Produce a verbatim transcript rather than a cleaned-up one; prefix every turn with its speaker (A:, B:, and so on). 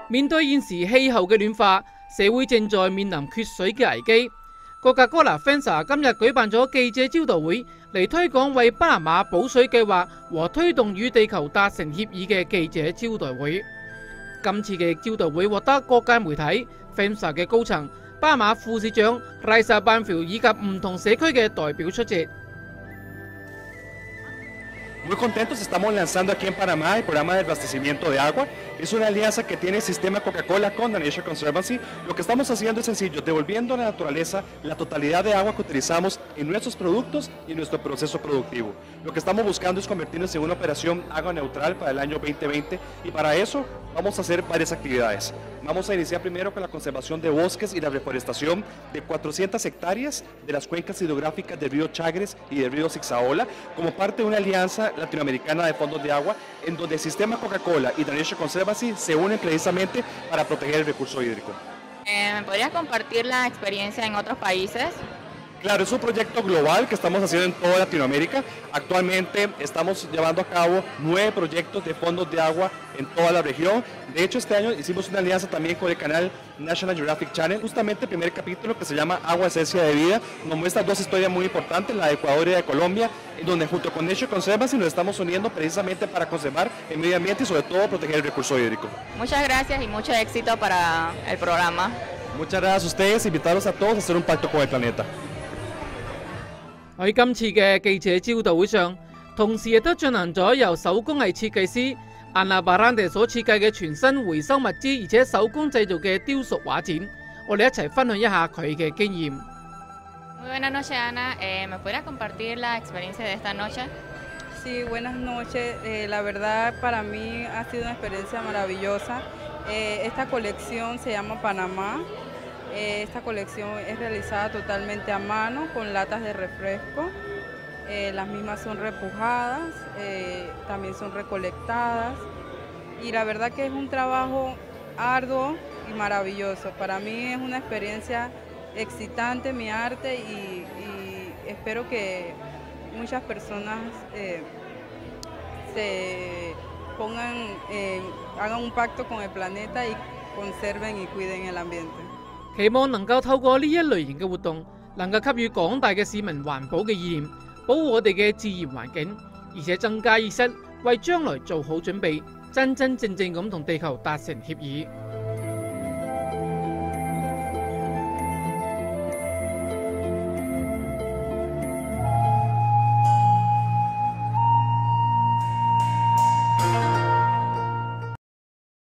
A: 面對現時氣候嘅暖化，社會正在面臨缺水嘅危機。Coca-Cola FEMSA 今日舉辦咗記者招待會，嚟推廣為巴拿馬補水計劃和推動與地球達成協議嘅記者招待會。今次嘅招待會獲得各界媒體、FEMSA 嘅高層、巴馬副市長 Raisa Banfield 以及唔同社區嘅代表出席。
B: Muy contentos, estamos lanzando aquí en Panamá el programa de abastecimiento de agua. Es una alianza que tiene el sistema Coca-Cola con The Nature Conservancy. Lo que estamos haciendo es sencillo, devolviendo a la naturaleza la totalidad de agua que utilizamos en nuestros productos y en nuestro proceso productivo. Lo que estamos buscando es convertirnos en una operación agua neutral para el año veinte veinte y para eso vamos a hacer varias actividades. Vamos a iniciar primero con la conservación de bosques y la reforestación de cuatrocientas hectáreas de las cuencas hidrográficas del río Chagres y del río Zixaola, como parte de una alianza latinoamericana de fondos de agua, en donde el sistema Coca-Cola y The Nature Conservancy se unen precisamente para proteger el recurso hídrico.
C: Eh, ¿Me podrías compartir la experiencia en otros países?
B: Claro, es un proyecto global que estamos haciendo en toda Latinoamérica. Actualmente estamos llevando a cabo nueve proyectos de fondos de agua en toda la región. De hecho, este año hicimos una alianza también con el canal National Geographic Channel. Justamente el primer capítulo, que se llama Agua, Esencia de Vida, nos muestra dos historias muy importantes, la de Ecuador y la de Colombia, en donde junto con Nature Conservancy nos estamos uniendo precisamente para conservar el medio ambiente y sobre todo proteger el recurso hídrico.
C: Muchas gracias y mucho éxito para el programa.
B: Muchas gracias a ustedes, invitarlos a todos a hacer un pacto con el planeta.
A: 喺今次嘅記者招待會上，同時亦都進行咗由手工藝設計師 Ana Barrande 所設計嘅全新回收物資而且手工製造嘅雕塑畫展。我哋一齊分享一下佢嘅經驗。
C: Muy buenas noches, Ana. Eh, ¿Me podrías compartir la experiencia de esta noche?
D: Sí, buenas noches. Eh, la verdad para mí ha sido una experiencia maravillosa. Eh, esta colección se llama Panamá. Eh, esta colección es realizada totalmente a mano con latas de refresco. Eh, las mismas son repujadas, eh, también son recolectadas y la verdad que es un trabajo arduo y maravilloso. Para mí es una experiencia excitante mi arte y, y espero que muchas personas eh, se pongan, eh, hagan un pacto con el planeta y conserven y cuiden el ambiente.
A: 期望能夠透過呢一類型嘅活動，能夠給予廣大嘅市民環保嘅意念，保護我哋嘅自然環境，而且增加意識，為將來做好準備，真真正正咁同地球達成協議。